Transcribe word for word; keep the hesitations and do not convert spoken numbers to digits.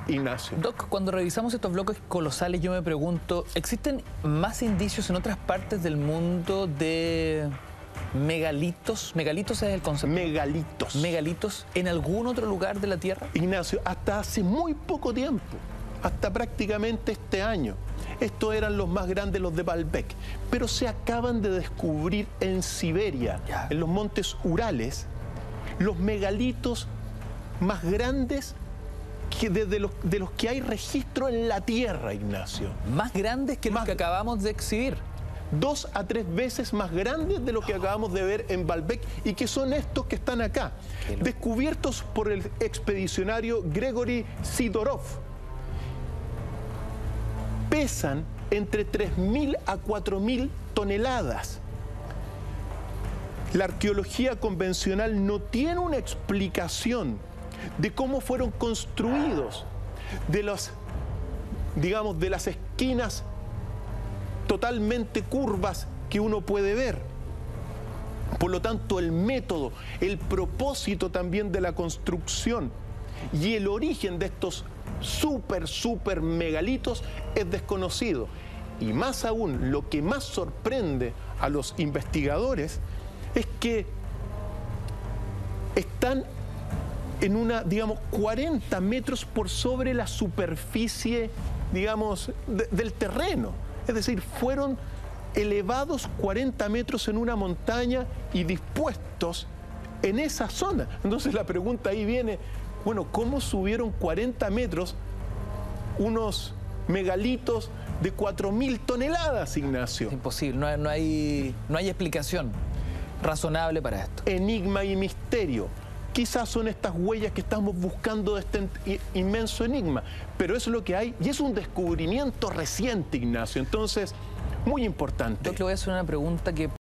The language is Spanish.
Ignacio. Doc, cuando revisamos estos bloques colosales, yo me pregunto, ¿existen más indicios en otras partes del mundo de megalitos? ¿Megalitos es el concepto? Megalitos. ¿Megalitos en algún otro lugar de la Tierra? Ignacio, hasta hace muy poco tiempo, hasta prácticamente este año, estos eran los más grandes, los de Baalbek, pero se acaban de descubrir en Siberia, Ya. en los montes Urales, los megalitos más grandes que de, los, de los que hay registro en la Tierra, Ignacio. Más grandes que Más- los que acabamos de exhibir. Dos a tres veces más grandes de lo que acabamos de ver en Baalbek y que son estos que están acá, Qué loco. descubiertos por el expedicionario Gregory Sidorov. Pesan entre tres mil a cuatro mil toneladas. La arqueología convencional no tiene una explicación de cómo fueron construidos, de los, digamos, de las esquinas totalmente curvas que uno puede ver. Por lo tanto, el método, el propósito también de la construcción y el origen de estos súper, súper megalitos es desconocido. Y más aún, lo que más sorprende a los investigadores es que están en una, digamos, cuarenta metros por sobre la superficie, digamos, de- del terreno. Es decir, fueron elevados cuarenta metros en una montaña y dispuestos en esa zona. Entonces la pregunta ahí viene, bueno, ¿cómo subieron cuarenta metros unos megalitos de cuatro mil toneladas, Ignacio? Es imposible, no hay, no hay, no hay explicación razonable para esto. Enigma y misterio. Quizás son estas huellas que estamos buscando de este in- inmenso enigma, pero eso es lo que hay y es un descubrimiento reciente, Ignacio. Entonces, muy importante. Doc, le voy a hacer una pregunta que